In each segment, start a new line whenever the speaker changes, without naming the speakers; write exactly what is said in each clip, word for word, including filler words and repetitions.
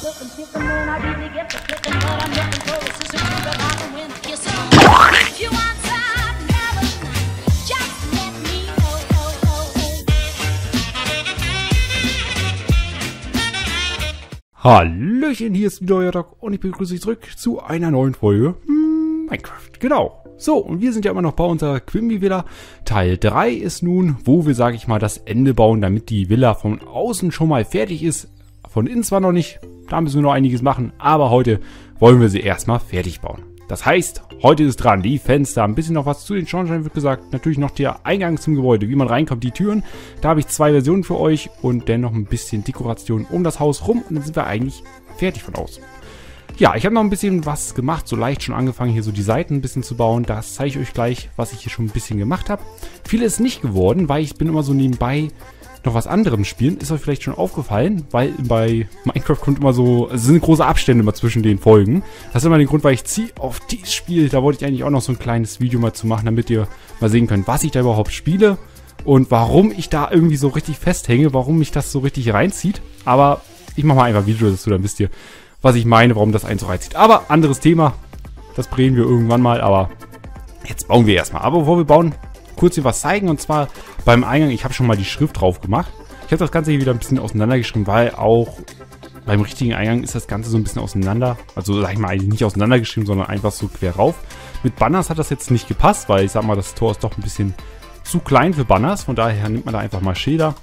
Hallöchen, hier ist wieder euer Doc und ich begrüße euch zurück zu einer neuen Folge hm, Minecraft. Genau. So, und wir sind ja immer noch bei unserer Quimby Villa. Teil drei ist nun, wo wir, sage ich mal, das Ende bauen, damit die Villa von außen schon mal fertig ist. Von innen zwar noch nicht, da müssen wir noch einiges machen, aber heute wollen wir sie erstmal fertig bauen. Das heißt, heute ist dran, die Fenster, ein bisschen noch was zu den Schornsteinen wird gesagt, natürlich noch der Eingang zum Gebäude, wie man reinkommt, die Türen. Da habe ich zwei Versionen für euch und dann noch ein bisschen Dekoration um das Haus rum und dann sind wir eigentlich fertig von außen. Ja, ich habe noch ein bisschen was gemacht, so leicht schon angefangen, hier so die Seiten ein bisschen zu bauen. Das zeige ich euch gleich, was ich hier schon ein bisschen gemacht habe. Viel ist nicht geworden, weil ich bin immer so nebenbei noch was anderem spielen. Ist euch vielleicht schon aufgefallen, weil bei Minecraft kommt immer so, es sind große Abstände immer zwischen den Folgen. Das ist immer der Grund, weil ich ziehe auf dieses Spiel. Da wollte ich eigentlich auch noch so ein kleines Video mal zu machen, damit ihr mal sehen könnt, was ich da überhaupt spiele und warum ich da irgendwie so richtig festhänge, warum mich das so richtig reinzieht. Aber ich mache mal einfach ein Video dazu, dann wisst ihr, was ich meine, warum das einen so reinzieht. Aber anderes Thema, das bereden wir irgendwann mal, aber jetzt bauen wir erstmal. Aber bevor wir bauen, kurz hier was zeigen, und zwar beim Eingang, ich habe schon mal die Schrift drauf gemacht. Ich habe das Ganze hier wieder ein bisschen auseinandergeschrieben, weil auch beim richtigen Eingang ist das Ganze so ein bisschen auseinander. Also sag ich mal, eigentlich nicht auseinandergeschrieben, sondern einfach so quer rauf. Mit Banners hat das jetzt nicht gepasst, weil ich sag mal, das Tor ist doch ein bisschen zu klein für Banners. Von daher nimmt man da einfach mal Schilder.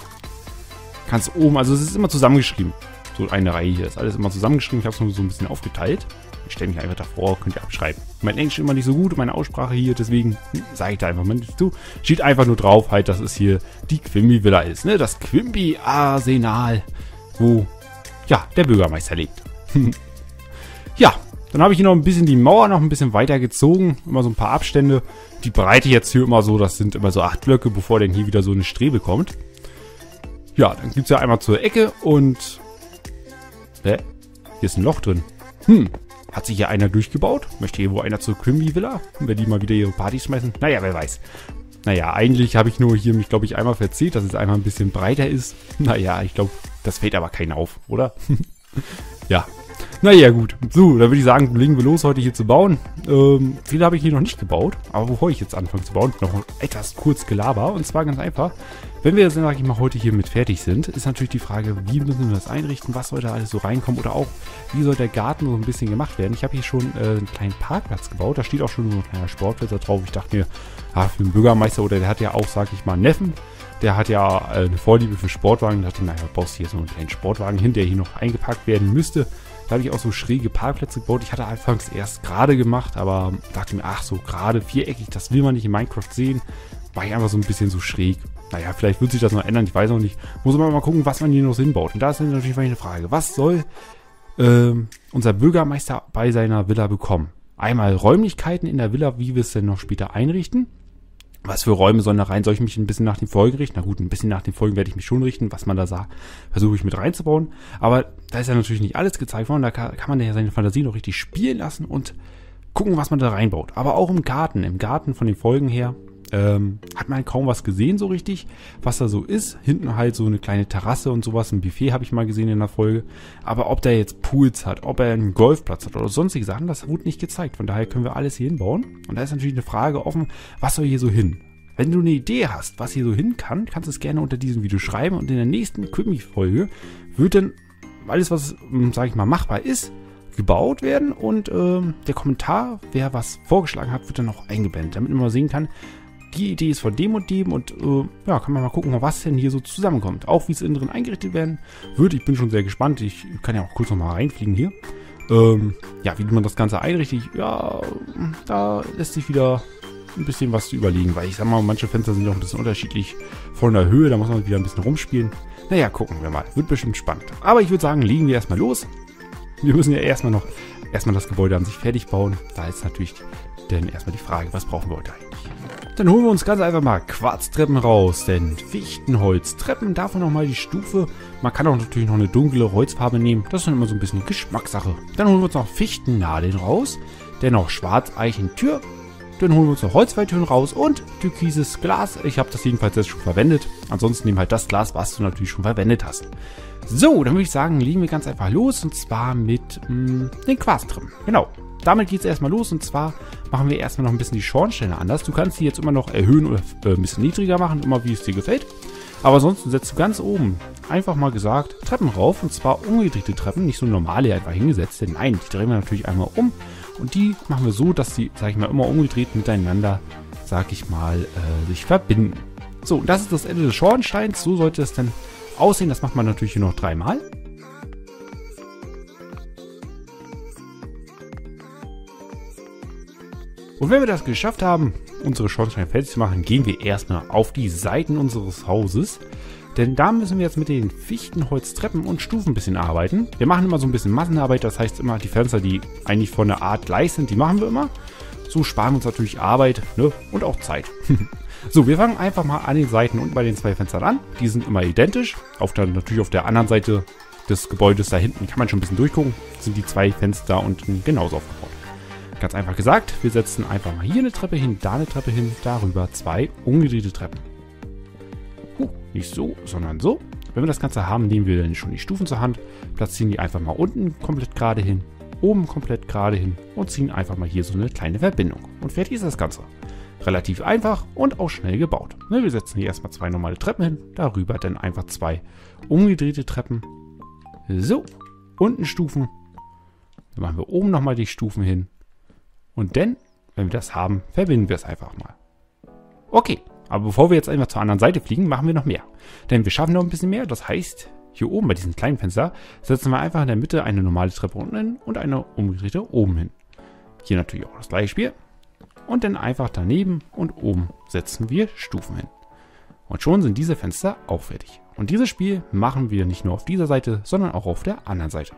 Ganz oben, also es ist immer zusammengeschrieben. So eine Reihe hier ist alles immer zusammengeschrieben. Ich habe es nur so ein bisschen aufgeteilt. Ich stelle mich einfach davor, könnt ihr abschreiben. Mein Englisch ist immer nicht so gut, meine Aussprache hier, deswegen sage ich da einfach mal nicht zu. Steht einfach nur drauf, halt, dass es hier die Quimby Villa ist, ne? Das Quimby Arsenal, wo, ja, der Bürgermeister lebt. Ja, dann habe ich hier noch ein bisschen die Mauer noch ein bisschen weiter gezogen. Immer so ein paar Abstände. Die Breite jetzt hier immer so, das sind immer so acht Blöcke, bevor dann hier wieder so eine Strebe kommt. Ja, dann gibt es ja einmal zur Ecke und... Hä? Hier ist ein Loch drin. Hm. Hat sich hier einer durchgebaut? Möchte hier wohl einer zur Quimby Villa? Wenn die mal wieder ihre Partys schmeißen? Naja, wer weiß. Naja, eigentlich habe ich nur hier mich, glaube ich, einmal verzählt, dass es einmal ein bisschen breiter ist. Naja, ich glaube, das fällt aber keinen auf, oder? Ja. Naja, gut. So, dann würde ich sagen, legen wir los, heute hier zu bauen. Ähm, viele habe ich hier noch nicht gebaut. Aber bevor ich jetzt anfange zu bauen, noch etwas kurz Gelaber. Und zwar ganz einfach. Wenn wir, sag ich mal, heute hier mit fertig sind, ist natürlich die Frage, wie müssen wir das einrichten? Was soll da alles so reinkommen? Oder auch, wie soll der Garten so ein bisschen gemacht werden? Ich habe hier schon äh, einen kleinen Parkplatz gebaut. Da steht auch schon so ein kleiner Sportplatz da drauf. Ich dachte mir, ah, für den Bürgermeister, oder der hat ja auch, sag ich mal, einen Neffen. Der hat ja äh, eine Vorliebe für Sportwagen. Da dachte ich, naja, baust hier so einen kleinen Sportwagen hin, der hier noch eingepackt werden müsste. Da habe ich auch so schräge Parkplätze gebaut. Ich hatte anfangs erst gerade gemacht, aber dachte mir, ach so, gerade viereckig, das will man nicht in Minecraft sehen. War ich einfach so ein bisschen so schräg. Naja, vielleicht wird sich das noch ändern, ich weiß noch nicht. Muss man mal gucken, was man hier noch hinbaut. Und da ist natürlich eine Frage, was soll ähm, unser Bürgermeister bei seiner Villa bekommen? Einmal Räumlichkeiten in der Villa, wie wir es denn noch später einrichten. Was für Räume sollen da rein? Soll ich mich ein bisschen nach den Folgen richten? Na gut, ein bisschen nach den Folgen werde ich mich schon richten. Was man da sah, versuche ich mit reinzubauen. Aber da ist ja natürlich nicht alles gezeigt worden. Da kann, kann man ja seine Fantasie noch richtig spielen lassen und gucken, was man da reinbaut. Aber auch im Garten. Im Garten von den Folgen her ähm, hat man kaum was gesehen so richtig, was da so ist. Hinten halt so eine kleine Terrasse und sowas. Ein Buffet habe ich mal gesehen in der Folge. Aber ob der jetzt Pools hat, ob er einen Golfplatz hat oder sonstige Sachen, das wurde nicht gezeigt. Von daher können wir alles hier hinbauen. Und da ist natürlich eine Frage offen, was soll hier so hin? Wenn du eine Idee hast, was hier so hin kann, kannst du es gerne unter diesem Video schreiben. Und in der nächsten Quimby-Folge wird dann alles, was, sage ich mal, machbar ist, gebaut werden. Und ähm, der Kommentar, wer was vorgeschlagen hat, wird dann auch eingeblendet, damit man mal sehen kann, die Idee ist von dem und dem. Und äh, ja, kann man mal gucken, was denn hier so zusammenkommt. Auch wie es innen drin eingerichtet werden wird. Ich bin schon sehr gespannt. Ich kann ja auch kurz noch mal reinfliegen hier. Ähm, ja, wie man das Ganze einrichtet, ja, da lässt sich wieder ein bisschen was zu überlegen, weil ich sag mal, manche Fenster sind auch ein bisschen unterschiedlich von der Höhe, da muss man wieder ein bisschen rumspielen. Naja, gucken wir mal, wird bestimmt spannend. Aber ich würde sagen, legen wir erstmal los. Wir müssen ja erstmal noch, erstmal das Gebäude an sich fertig bauen. Da ist natürlich dann erstmal die Frage, was brauchen wir heute eigentlich? Dann holen wir uns ganz einfach mal Quarztreppen raus, denn Fichtenholztreppen, davon nochmal die Stufe. Man kann auch natürlich noch eine dunkle Holzfarbe nehmen, das ist dann immer so ein bisschen Geschmackssache. Dann holen wir uns noch Fichtennadeln raus, dennoch Schwarzeichentür. dann holen wir uns noch Holzfalltüren raus und türkises Glas. Ich habe das jedenfalls jetzt schon verwendet. Ansonsten nehmen halt das Glas, was du natürlich schon verwendet hast. So, dann würde ich sagen, legen wir ganz einfach los. Und zwar mit mh, den Quarztreppen. Genau. Damit geht es erstmal los. Und zwar machen wir erstmal noch ein bisschen die Schornsteine anders. Du kannst die jetzt immer noch erhöhen oder äh, ein bisschen niedriger machen, immer wie es dir gefällt. Aber ansonsten setzt du ganz oben, einfach mal gesagt, Treppen rauf. Und zwar umgedrehte Treppen, nicht so normale einfach hingesetzte. Nein, die drehen wir natürlich einmal um. Und die machen wir so, dass sie, sag ich mal, immer umgedreht miteinander, sag ich mal, äh, sich verbinden. So, und das ist das Ende des Schornsteins. So sollte es dann aussehen. Das macht man natürlich hier noch dreimal. Und wenn wir das geschafft haben, unsere Schornsteine fertig zu machen, gehen wir erstmal auf die Seiten unseres Hauses. Denn da müssen wir jetzt mit den Fichtenholztreppen und Stufen ein bisschen arbeiten. Wir machen immer so ein bisschen Massenarbeit, das heißt immer die Fenster, die eigentlich von der Art gleich sind, die machen wir immer. So sparen wir uns natürlich Arbeit, ne? Und auch Zeit. So, wir fangen einfach mal an den Seiten und bei den zwei Fenstern an. Die sind immer identisch. Auf der, natürlich auf der anderen Seite des Gebäudes da hinten kann man schon ein bisschen durchgucken. Sind die zwei Fenster unten genauso aufgebaut. Ganz einfach gesagt, wir setzen einfach mal hier eine Treppe hin, da eine Treppe hin, darüber zwei umgedrehte Treppen. Uh, nicht so, sondern so. Wenn wir das Ganze haben, nehmen wir dann schon die Stufen zur Hand, platzieren die einfach mal unten komplett gerade hin, oben komplett gerade hin und ziehen einfach mal hier so eine kleine Verbindung. Und fertig ist das Ganze. Relativ einfach und auch schnell gebaut. Ne, wir setzen hier erstmal zwei normale Treppen hin, darüber dann einfach zwei umgedrehte Treppen. So, unten Stufen. Dann machen wir oben nochmal die Stufen hin. Und dann, wenn wir das haben, verbinden wir es einfach mal. Okay, aber bevor wir jetzt einfach zur anderen Seite fliegen, machen wir noch mehr. Denn wir schaffen noch ein bisschen mehr. Das heißt, hier oben bei diesem kleinen Fenster setzen wir einfach in der Mitte eine normale Treppe unten hin und eine umgedrehte oben hin. Hier natürlich auch das gleiche Spiel. Und dann einfach daneben und oben setzen wir Stufen hin. Und schon sind diese Fenster auch fertig. Und dieses Spiel machen wir nicht nur auf dieser Seite, sondern auch auf der anderen Seite.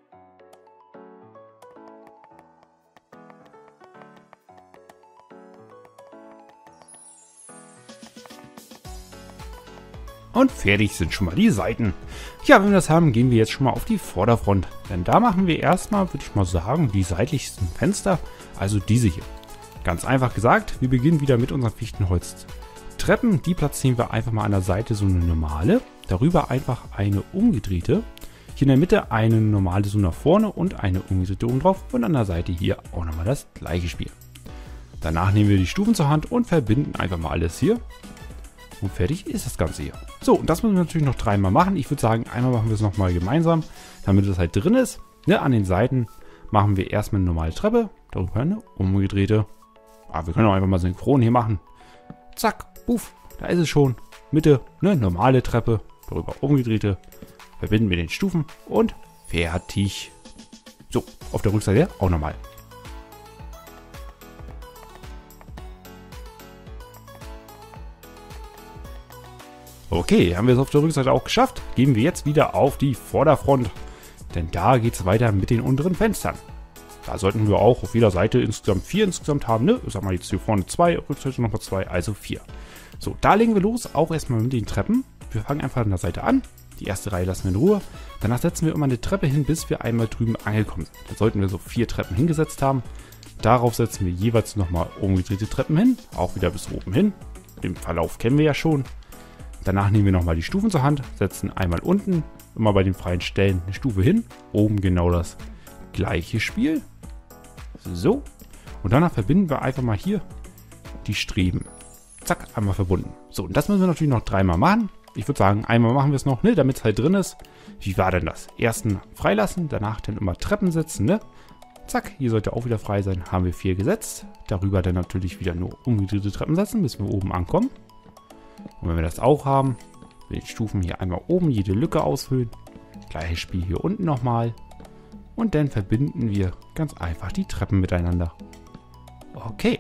Und fertig sind schon mal die Seiten. Ja, wenn wir das haben, gehen wir jetzt schon mal auf die Vorderfront. Denn da machen wir erstmal, würde ich mal sagen, die seitlichsten Fenster, also diese hier. Ganz einfach gesagt, wir beginnen wieder mit unseren Fichtenholztreppen. Die platzieren wir einfach mal an der Seite so eine normale. Darüber einfach eine umgedrehte. Hier in der Mitte eine normale so nach vorne und eine umgedrehte oben drauf. Und an der Seite hier auch nochmal das gleiche Spiel. Danach nehmen wir die Stufen zur Hand und verbinden einfach mal alles hier. Und fertig ist das Ganze hier. So, und das müssen wir natürlich noch dreimal machen. Ich würde sagen, einmal machen wir es nochmal gemeinsam, damit es halt drin ist. Ne, an den Seiten machen wir erstmal eine normale Treppe, darüber eine umgedrehte. Ah, wir können auch einfach mal synchron hier machen. Zack, puff, da ist es schon. Mitte, ne, normale Treppe, darüber umgedrehte. Verbinden wir den Stufen und fertig. So, auf der Rückseite auch nochmal. Okay, haben wir es auf der Rückseite auch geschafft. Gehen wir jetzt wieder auf die Vorderfront. Denn da geht es weiter mit den unteren Fenstern. Da sollten wir auch auf jeder Seite insgesamt vier insgesamt haben. Ne? Ich sag mal jetzt hier vorne zwei, Rückseite nochmal zwei, also vier. So, da legen wir los, auch erstmal mit den Treppen. Wir fangen einfach an der Seite an. Die erste Reihe lassen wir in Ruhe. Danach setzen wir immer eine Treppe hin, bis wir einmal drüben angekommen sind. Da sollten wir so vier Treppen hingesetzt haben. Darauf setzen wir jeweils nochmal umgedrehte Treppen hin. Auch wieder bis oben hin. Den Verlauf kennen wir ja schon. Danach nehmen wir nochmal die Stufen zur Hand, setzen einmal unten, immer bei den freien Stellen eine Stufe hin. Oben genau das gleiche Spiel. So. Und danach verbinden wir einfach mal hier die Streben. Zack, einmal verbunden. So, und das müssen wir natürlich noch dreimal machen. Ich würde sagen, einmal machen wir es noch, ne, damit es halt drin ist. Wie war denn das? Ersten freilassen, danach dann immer Treppen setzen, ne? Zack, hier sollte auch wieder frei sein. Haben wir vier gesetzt. Darüber dann natürlich wieder nur umgedrehte Treppen setzen, bis wir oben ankommen. Und wenn wir das auch haben, mit den Stufen hier einmal oben jede Lücke ausfüllen. Gleiches Spiel hier unten nochmal. Und dann verbinden wir ganz einfach die Treppen miteinander. Okay.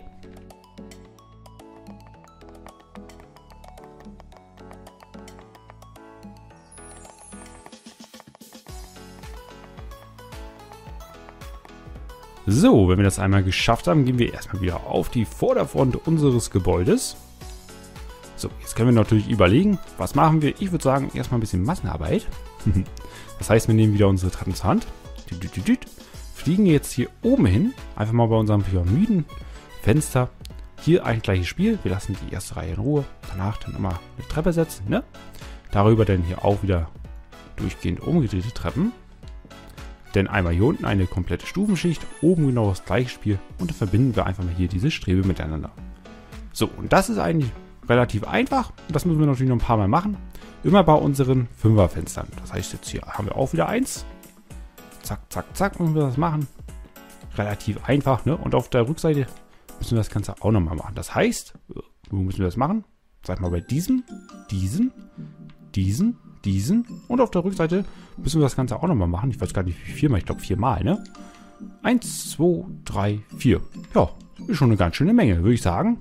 So, wenn wir das einmal geschafft haben, gehen wir erstmal wieder auf die Vorderfront unseres Gebäudes. So, jetzt können wir natürlich überlegen, was machen wir? Ich würde sagen, erstmal ein bisschen Massenarbeit. Das heißt, wir nehmen wieder unsere Treppen zur Hand. Fliegen jetzt hier oben hin, einfach mal bei unserem Pyramidenfenster hier ein gleiches Spiel. Wir lassen die erste Reihe in Ruhe. Danach dann immer eine Treppe setzen, ne? Darüber dann hier auch wieder durchgehend umgedrehte Treppen. Dann einmal hier unten eine komplette Stufenschicht. Oben genau das gleiche Spiel. Und dann verbinden wir einfach mal hier diese Strebe miteinander. So, und das ist eigentlich relativ einfach. Das müssen wir natürlich noch ein paar Mal machen. Immer bei unseren Fünferfenstern. Das heißt, jetzt hier haben wir auch wieder eins. Zack, zack, zack, müssen wir das machen. Relativ einfach, ne? Und auf der Rückseite müssen wir das Ganze auch nochmal machen. Das heißt, wo müssen wir das machen? Sag mal bei diesem, diesen, diesen, diesen. Und auf der Rückseite müssen wir das Ganze auch nochmal machen. Ich weiß gar nicht, wie viermal. Ich glaube viermal, ne? Eins, zwei, drei, vier. Ja, ist schon eine ganz schöne Menge, würde ich sagen.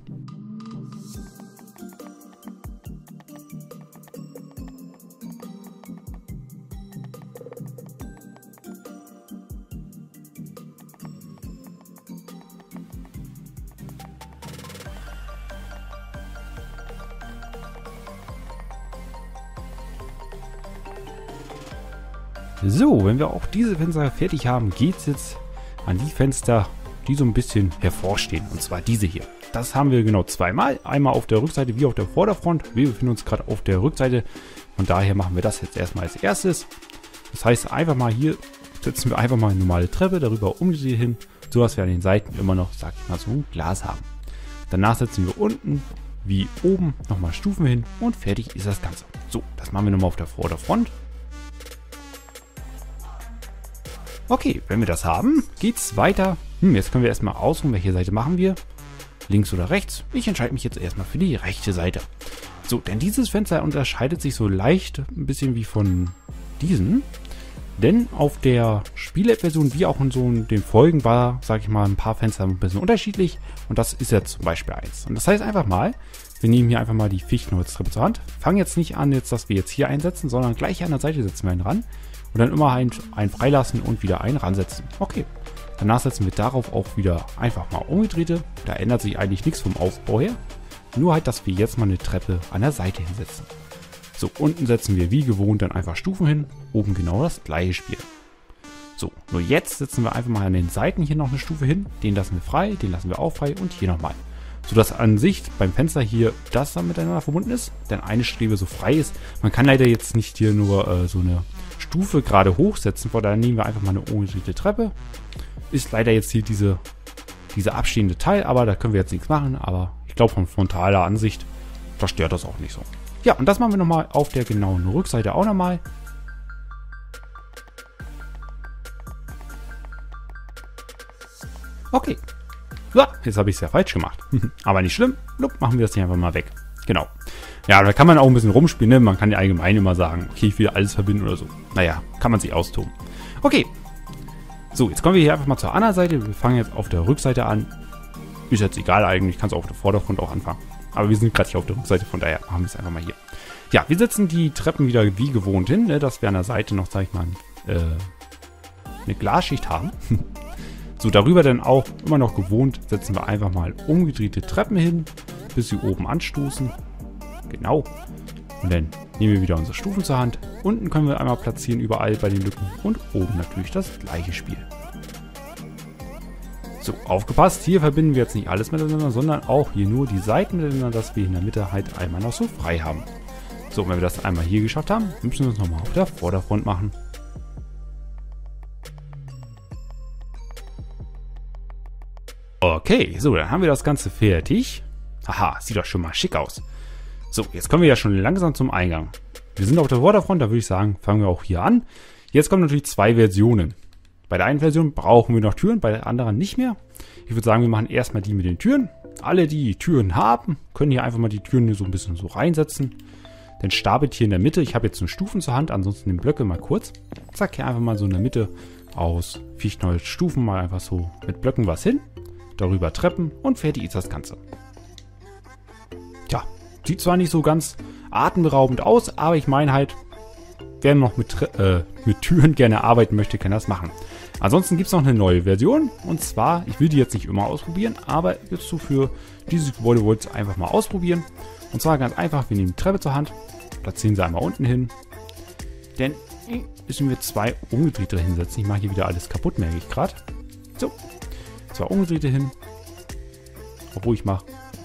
So, wenn wir auch diese Fenster fertig haben, geht es jetzt an die Fenster, die so ein bisschen hervorstehen. Und zwar diese hier. Das haben wir genau zweimal. Einmal auf der Rückseite wie auf der Vorderfront. Wir befinden uns gerade auf der Rückseite. Von daher machen wir das jetzt erstmal als erstes. Das heißt, einfach mal hier setzen wir einfach mal eine normale Treppe, darüber umgedreht hin, so dass wir an den Seiten immer noch, sag ich mal, so ein Glas haben. Danach setzen wir unten wie oben nochmal Stufen hin und fertig ist das Ganze. So, das machen wir nochmal auf der Vorderfront. Okay, wenn wir das haben, geht's weiter. Hm, jetzt können wir erstmal aussuchen, welche Seite machen wir. Links oder rechts. Ich entscheide mich jetzt erstmal für die rechte Seite. So, denn dieses Fenster unterscheidet sich so leicht ein bisschen wie von diesen. Denn auf der Spiel-App-Version wie auch in so den Folgen war, sage ich mal, ein paar Fenster ein bisschen unterschiedlich. Und das ist jetzt zum Beispiel eins. Und das heißt einfach mal, wir nehmen hier einfach mal die Fichtenholztreppe zur Hand. Fangen jetzt nicht an, jetzt, dass wir jetzt hier einsetzen, sondern gleich an der Seite setzen wir einen ran. Und dann immer einen, einen freilassen und wieder einen ransetzen. Okay. Danach setzen wir darauf auch wieder einfach mal umgedrehte. Da ändert sich eigentlich nichts vom Aufbau her. Nur halt, dass wir jetzt mal eine Treppe an der Seite hinsetzen. So, unten setzen wir wie gewohnt dann einfach Stufen hin. Oben genau das gleiche Spiel. So, nur jetzt setzen wir einfach mal an den Seiten hier noch eine Stufe hin. Den lassen wir frei, den lassen wir auch frei und hier nochmal. Sodass an sich beim Fenster hier das dann miteinander verbunden ist. Denn eine Strebe so frei ist. Man kann leider jetzt nicht hier nur äh, so eine Stufe gerade hochsetzen. Von daher nehmen wir einfach mal eine umgedrehte Treppe. Ist leider jetzt hier diese, diese abstehende Teil, aber da können wir jetzt nichts machen. Aber ich glaube, von frontaler Ansicht, da stört das auch nicht so. Ja, und das machen wir nochmal auf der genauen Rückseite auch nochmal. Okay. So, jetzt habe ich es ja falsch gemacht. Aber nicht schlimm. Lup, machen wir das hier einfach mal weg. Genau. Ja, da kann man auch ein bisschen rumspielen, ne? Man kann ja allgemein immer sagen, okay, ich will alles verbinden oder so. Naja, kann man sich austoben. Okay. So, jetzt kommen wir hier einfach mal zur anderen Seite. Wir fangen jetzt auf der Rückseite an. Ist jetzt egal eigentlich, kann es auch auf der Vordergrund auch anfangen. Aber wir sind gerade nicht auf der Rückseite, von daher machen wir es einfach mal hier. Ja, wir setzen die Treppen wieder wie gewohnt hin, ne? Dass wir an der Seite noch, sag ich mal, äh, eine Glasschicht haben. So, darüber dann auch immer noch gewohnt, setzen wir einfach mal umgedrehte Treppen hin, bis sie oben anstoßen. Genau. Und dann nehmen wir wieder unsere Stufen zur Hand. Unten können wir einmal platzieren, überall bei den Lücken. Und oben natürlich das gleiche Spiel. So, aufgepasst, hier verbinden wir jetzt nicht alles miteinander, sondern auch hier nur die Seiten miteinander, dass wir in der Mitte halt einmal noch so frei haben. So, wenn wir das einmal hier geschafft haben, müssen wir es nochmal auf der Vorderfront machen. Okay, so, dann haben wir das Ganze fertig. Haha, sieht doch schon mal schick aus. So, jetzt kommen wir ja schon langsam zum Eingang. Wir sind auf der Vorderfront, da würde ich sagen, fangen wir auch hier an. Jetzt kommen natürlich zwei Versionen. Bei der einen Version brauchen wir noch Türen, bei der anderen nicht mehr. Ich würde sagen, wir machen erstmal die mit den Türen. Alle, die Türen haben, können hier einfach mal die Türen hier so ein bisschen so reinsetzen. Dann stapelt hier in der Mitte, ich habe jetzt so Stufen zur Hand, ansonsten den Blöcke mal kurz. Zack, hier einfach mal so in der Mitte aus Fichtenholz Stufen mal einfach so mit Blöcken was hin. Darüber Treppen und fertig ist das Ganze. Tja, sieht zwar nicht so ganz atemberaubend aus, aber ich meine halt, wer noch mit, äh, mit Türen gerne arbeiten möchte, kann das machen. Ansonsten gibt es noch eine neue Version. Und zwar, ich will die jetzt nicht immer ausprobieren, aber jetzt so für dieses Gebäude wollte ich einfach mal ausprobieren. Und zwar ganz einfach, wir nehmen die Treppe zur Hand, platzieren sie einmal unten hin. Denn müssen wir zwei umgedrehte hinsetzen. Ich mache hier wieder alles kaputt, merke ich gerade. So, zwei umgedrehte hin. Obwohl ich mache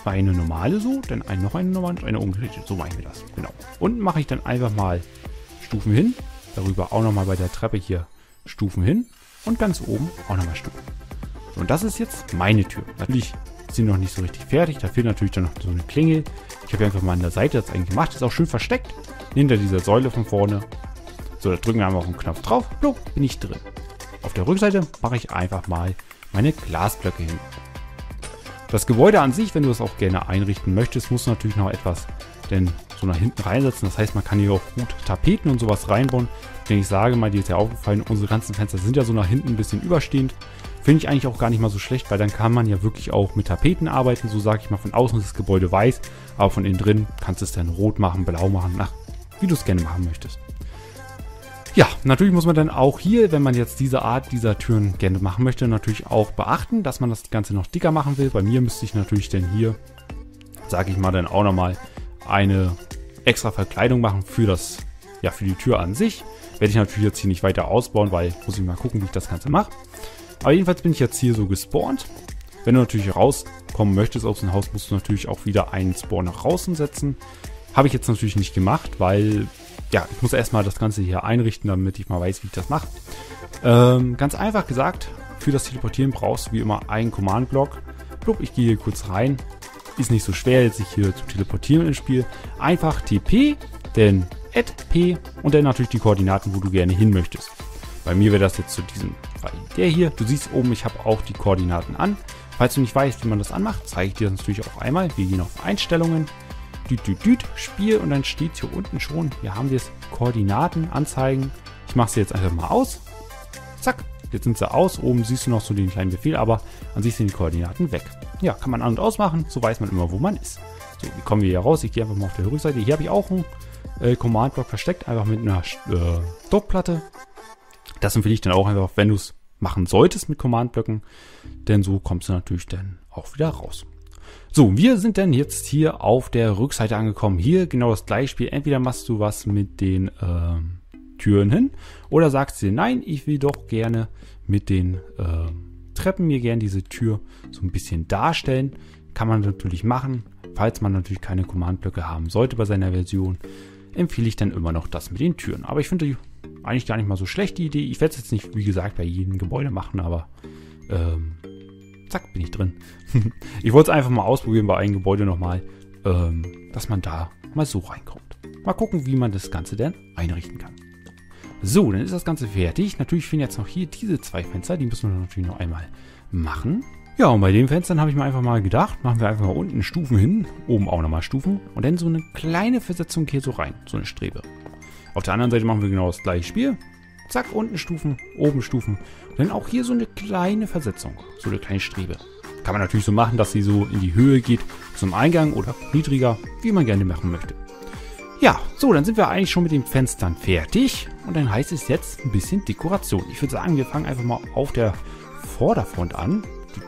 eine normale so, dann eine, noch eine normale und eine umgedrehte. So machen wir das. Genau. Unten mache ich dann einfach mal Stufen hin. Darüber auch nochmal bei der Treppe hier Stufen hin. Und ganz oben auch nochmal Stufen. So, und das ist jetzt meine Tür. Natürlich ist sie noch nicht so richtig fertig. Da fehlt natürlich dann noch so eine Klingel. Ich habe einfach mal an der Seite das eigentlich gemacht. Ist auch schön versteckt. Hinter dieser Säule von vorne. So, da drücken wir einfach auf den Knopf drauf. Blub, bin ich drin. Auf der Rückseite mache ich einfach mal meine Glasblöcke hin. Das Gebäude an sich, wenn du es auch gerne einrichten möchtest, musst du natürlich noch etwas denn so nach hinten reinsetzen. Das heißt, man kann hier auch gut Tapeten und sowas reinbauen. Wenn ich sage mal, dir ist ja aufgefallen, unsere ganzen Fenster sind ja so nach hinten ein bisschen überstehend. Finde ich eigentlich auch gar nicht mal so schlecht, weil dann kann man ja wirklich auch mit Tapeten arbeiten. So sage ich mal, von außen ist das Gebäude weiß, aber von innen drin kannst du es dann rot machen, blau machen, nach wie du es gerne machen möchtest. Ja, natürlich muss man dann auch hier, wenn man jetzt diese Art dieser Türen gerne machen möchte, natürlich auch beachten, dass man das Ganze noch dicker machen will. Bei mir müsste ich natürlich dann hier, sage ich mal, dann auch nochmal eine extra Verkleidung machen für das, ja, für die Tür an sich. Werde ich natürlich jetzt hier nicht weiter ausbauen, weil muss ich mal gucken, wie ich das Ganze mache. Aber jedenfalls bin ich jetzt hier so gespawnt. Wenn du natürlich rauskommen möchtest aus dem Haus, musst du natürlich auch wieder einen Spawn nach draußen setzen. Habe ich jetzt natürlich nicht gemacht, weil ja, ich muss erstmal das Ganze hier einrichten, damit ich mal weiß, wie ich das mache. Ähm, ganz einfach gesagt, für das Teleportieren brauchst du wie immer einen Command-Block. Ich gehe hier kurz rein. Ist nicht so schwer, jetzt sich hier zu teleportieren im Spiel. Einfach T P, dann Add P und dann natürlich die Koordinaten, wo du gerne hin möchtest. Bei mir wäre das jetzt zu diesem Fall der hier. Du siehst oben, ich habe auch die Koordinaten an. Falls du nicht weißt, wie man das anmacht, zeige ich dir das natürlich auch einmal. Wir gehen auf Einstellungen. Düt, düt, düt, Spiel und dann steht hier unten schon, hier haben wir es, Koordinaten anzeigen. Ich mache sie jetzt einfach mal aus. Zack, jetzt sind sie aus. Oben siehst du noch so den kleinen Befehl, aber an sich sind die Koordinaten weg. Ja, kann man an- und ausmachen, so weiß man immer, wo man ist. So, wie kommen wir hier raus? Ich gehe einfach mal auf der Rückseite. Hier habe ich auch einen äh, Command-Block versteckt, einfach mit einer äh, Druckplatte. Das empfehle ich dann auch einfach, wenn du es machen solltest mit Command-Blöcken, denn so kommst du natürlich dann auch wieder raus. So, wir sind dann jetzt hier auf der Rückseite angekommen. Hier genau das gleiche Spiel. Entweder machst du was mit den ähm, Türen hin oder sagst dir, nein, ich will doch gerne mit den ähm, Treppen mir gerne diese Tür so ein bisschen darstellen. Kann man natürlich machen. Falls man natürlich keine Command-Blöcke haben sollte bei seiner Version, empfehle ich dann immer noch das mit den Türen. Aber ich finde die eigentlich gar nicht mal so schlecht, die Idee. Ich werde es jetzt nicht, wie gesagt, bei jedem Gebäude machen, aber ähm, zack, bin ich drin. Ich wollte es einfach mal ausprobieren bei einem Gebäude nochmal, ähm, dass man da mal so reinkommt. Mal gucken, wie man das Ganze denn einrichten kann. So, dann ist das Ganze fertig. Natürlich fehlen jetzt noch hier diese zwei Fenster. Die müssen wir natürlich noch einmal machen. Ja, und bei den Fenstern habe ich mir einfach mal gedacht, machen wir einfach mal unten Stufen hin, oben auch nochmal Stufen und dann so eine kleine Versetzung hier so rein, so eine Strebe. Auf der anderen Seite machen wir genau das gleiche Spiel. Zack, unten Stufen, oben Stufen. Und dann auch hier so eine kleine Versetzung, so eine kleine Strebe. Kann man natürlich so machen, dass sie so in die Höhe geht zum Eingang oder niedriger, wie man gerne machen möchte. Ja, so, dann sind wir eigentlich schon mit den Fenstern fertig. Und dann heißt es jetzt ein bisschen Dekoration. Ich würde sagen, wir fangen einfach mal auf der Vorderfront an.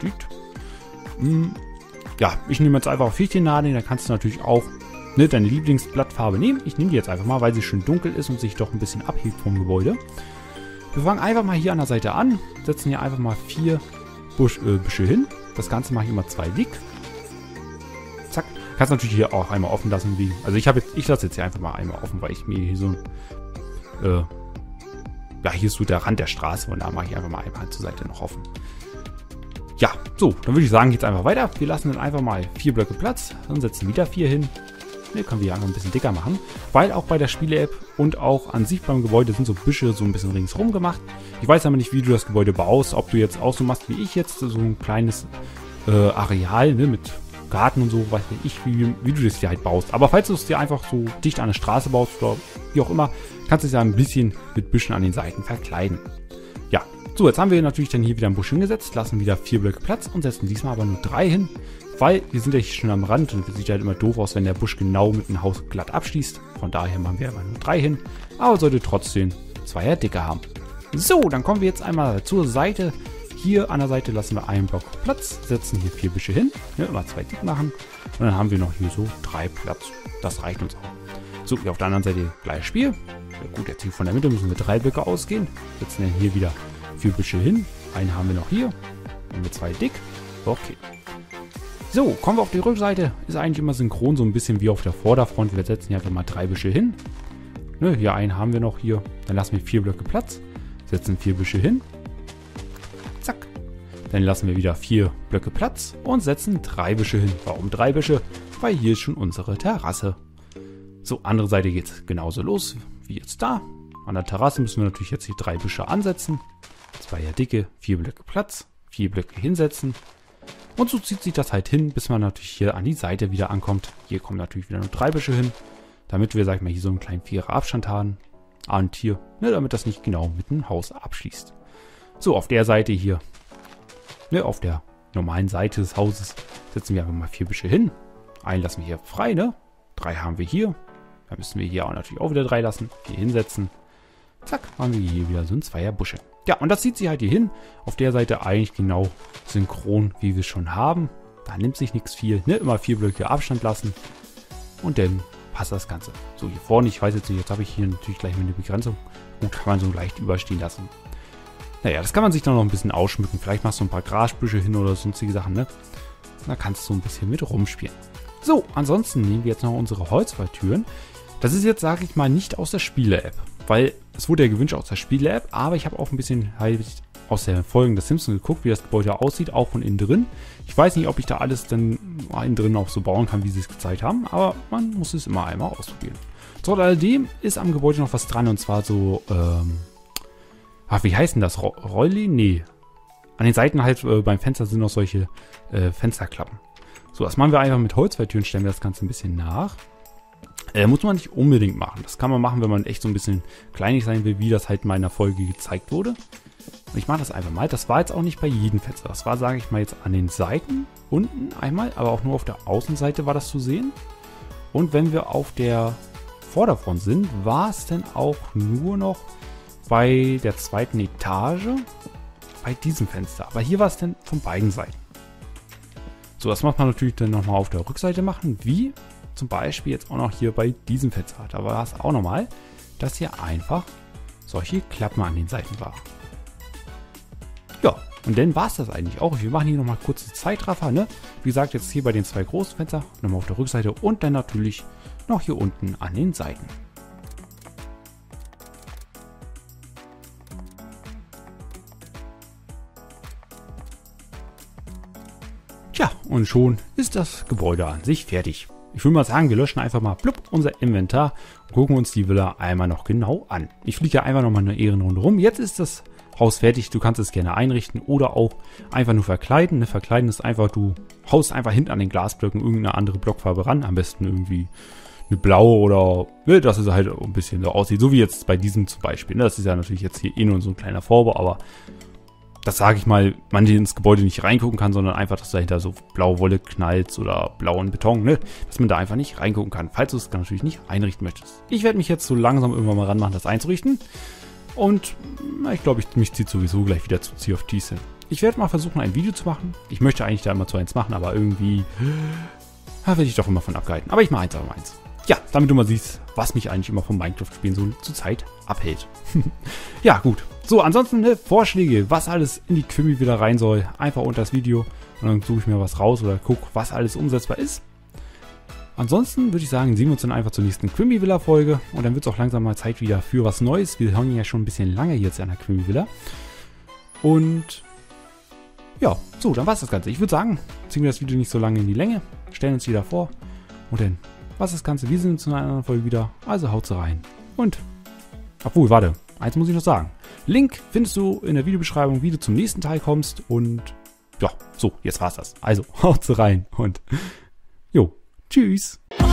Ja, ich nehme jetzt einfach Fichtennadeln. Da kannst du natürlich auch ne, deine Lieblingsblattfarbe nehmen. Ich nehme die jetzt einfach mal, weil sie schön dunkel ist und sich doch ein bisschen abhebt vom Gebäude. Wir fangen einfach mal hier an der Seite an. Setzen hier einfach mal vier Busch, äh, Büsche hin. Das Ganze mache ich immer zwei dick. Zack. Kannst natürlich hier auch einmal offen lassen. Wie, also ich habe jetzt, ich lasse jetzt hier einfach mal einmal offen, weil ich mir hier so äh, ja, hier ist so der Rand der Straße und da mache ich einfach mal einmal zur Seite noch offen. Ja, so, dann würde ich sagen, geht's einfach weiter. Wir lassen dann einfach mal vier Blöcke Platz, dann setzen wieder vier hin. Ne, können wir einfach ein bisschen dicker machen, weil auch bei der Spiele-App und auch an sich beim Gebäude sind so Büsche so ein bisschen ringsrum gemacht. Ich weiß aber nicht, wie du das Gebäude baust, ob du jetzt auch so machst wie ich jetzt, so ein kleines äh, Areal ne, mit Garten und so, weiß nicht, wie, wie du das dir halt baust. Aber falls du es dir einfach so dicht an der Straße baust oder wie auch immer, kannst du es ja ein bisschen mit Büschen an den Seiten verkleiden. Ja, so, jetzt haben wir natürlich dann hier wieder einen Busch hingesetzt, lassen wieder vier Blöcke Platz und setzen diesmal aber nur drei hin, weil wir sind ja hier schon am Rand und es sieht halt immer doof aus, wenn der Busch genau mit dem Haus glatt abschließt. Von daher machen wir aber nur drei hin, aber sollte trotzdem zweier Dicke haben. So, dann kommen wir jetzt einmal zur Seite. Hier an der Seite lassen wir einen Block Platz, setzen hier vier Büsche hin, ne, immer zwei dick machen und dann haben wir noch hier so drei Platz. Das reicht uns auch. So, hier auf der anderen Seite gleiches Spiel. Ja, gut, jetzt hier von der Mitte müssen wir drei Blöcke ausgehen. Setzen dann hier wieder vier Büsche hin. Einen haben wir noch hier. Haben wir zwei dick. Okay. So, kommen wir auf die Rückseite. Ist eigentlich immer synchron, so ein bisschen wie auf der Vorderfront. Wir setzen hier einfach mal drei Büsche hin. Ne, hier einen haben wir noch hier. Dann lassen wir vier Blöcke Platz. Setzen vier Büsche hin. Zack. Dann lassen wir wieder vier Blöcke Platz und setzen drei Büsche hin. Warum drei Büsche? Weil hier ist schon unsere Terrasse. So, andere Seite geht es genauso los wie jetzt da. An der Terrasse müssen wir natürlich jetzt die drei Büsche ansetzen. Zwei dicke, vier Blöcke Platz, vier Blöcke hinsetzen. Und so zieht sich das halt hin, bis man natürlich hier an die Seite wieder ankommt. Hier kommen natürlich wieder nur drei Büsche hin, damit wir, sag ich mal, hier so einen kleinen Vierer Abstand haben. Und hier, ne, damit das nicht genau mit dem Haus abschließt. So, auf der Seite hier, ne, auf der normalen Seite des Hauses, setzen wir einfach mal vier Büsche hin. Einen lassen wir hier frei, ne? Drei haben wir hier. Da müssen wir hier auch natürlich auch wieder drei lassen. Vier hinsetzen. Zack, haben wir hier wieder so ein Zweier Busche. Ja, und das zieht sich halt hier hin. Auf der Seite eigentlich genau synchron, wie wir es schon haben. Da nimmt sich nichts viel. Ne? Immer vier Blöcke Abstand lassen. Und dann passt das Ganze. So, hier vorne, ich weiß jetzt nicht, jetzt habe ich hier natürlich gleich mal eine Begrenzung. Und kann man so leicht überstehen lassen. Naja, das kann man sich dann noch ein bisschen ausschmücken. Vielleicht machst du ein paar Grasbüsche hin oder sonstige Sachen, ne? Da kannst du so ein bisschen mit rumspielen. So, ansonsten nehmen wir jetzt noch unsere Holzfalltüren. Das ist jetzt, sage ich mal, nicht aus der Spiele-App. Weil es wurde ja gewünscht aus der Spiele-App, aber ich habe auch ein bisschen halt aus der Folgen des Simpsons geguckt, wie das Gebäude aussieht, auch von innen drin. Ich weiß nicht, ob ich da alles dann innen drin auch so bauen kann, wie sie es gezeigt haben, aber man muss es immer einmal ausprobieren. Trotz alledem ist am Gebäude noch was dran, und zwar so, ähm, ach, wie heißt denn das? Ro Rolli? Nee. An den Seiten halt äh, beim Fenster sind noch solche äh, Fensterklappen. So, das machen wir einfach mit Holzfalltüren, stellen wir das Ganze ein bisschen nach. Äh, muss man nicht unbedingt machen. Das kann man machen, wenn man echt so ein bisschen kleinig sein will, wie das halt in meiner Folge gezeigt wurde. Und ich mache das einfach mal. Das war jetzt auch nicht bei jedem Fenster. Das war, sage ich mal, jetzt an den Seiten unten einmal, aber auch nur auf der Außenseite war das zu sehen. Und wenn wir auf der Vorderfront sind, war es dann auch nur noch bei der zweiten Etage bei diesem Fenster. Aber hier war es dann von beiden Seiten. So, das macht man natürlich dann nochmal auf der Rückseite machen, wie zum Beispiel jetzt auch noch hier bei diesem Fenster. Da war es auch nochmal, dass hier einfach solche Klappen an den Seiten waren. Ja, und dann war es das eigentlich auch. Wir machen hier nochmal kurze Zeitraffer, ne? Wie gesagt, jetzt hier bei den zwei großen Fenstern, nochmal auf der Rückseite und dann natürlich noch hier unten an den Seiten. Tja, und schon ist das Gebäude an sich fertig. Ich würde mal sagen, wir löschen einfach mal blub, unser Inventar und gucken uns die Villa einmal noch genau an. Ich fliege ja einfach nochmal eine Ehrenrunde rum. Jetzt ist das Haus fertig. Du kannst es gerne einrichten oder auch einfach nur verkleiden. Ne? Verkleiden ist einfach, du haust einfach hinten an den Glasblöcken irgendeine andere Blockfarbe ran. Am besten irgendwie eine blaue oder, ne, dass es halt ein bisschen so aussieht. So wie jetzt bei diesem zum Beispiel. Ne? Das ist ja natürlich jetzt hier eh nur so ein kleiner Vorbau, aber das sage ich mal, man ins Gebäude nicht reingucken kann, sondern einfach, dass dahinter so blaue Wolle knallt oder blauen Beton, ne? Dass man da einfach nicht reingucken kann, falls du es natürlich nicht einrichten möchtest. Ich werde mich jetzt so langsam irgendwann mal ranmachen, das einzurichten. Und na, ich glaube, ich mich ziehe sowieso gleich wieder zu Sea of Thieves hin. Ich werde mal versuchen, ein Video zu machen. Ich möchte eigentlich da immer zu eins machen, aber irgendwie da werde ich doch immer von abgehalten. Aber ich mache eins, aber eins. Ja, damit du mal siehst, was mich eigentlich immer vom Minecraft-Spielen so zur Zeit abhält. Ja, gut. So, ansonsten ne, Vorschläge, was alles in die Quimby wieder rein soll, einfach unter das Video und dann suche ich mir was raus oder gucke, was alles umsetzbar ist. Ansonsten würde ich sagen, sehen wir uns dann einfach zur nächsten Quimby Villa Folge und dann wird es auch langsam mal Zeit wieder für was Neues. Wir hängen ja schon ein bisschen lange jetzt an der Quimby Villa. Und ja, so, dann war es das Ganze. Ich würde sagen, ziehen wir das Video nicht so lange in die Länge, stellen uns wieder vor und dann was das Ganze. Wir sehen uns in einer anderen Folge wieder, also haut rein. Und, obwohl, warte, eins muss ich noch sagen. Link findest du in der Videobeschreibung, wie du zum nächsten Teil kommst. Und ja, so, jetzt war's das. Also, haut rein und jo, tschüss.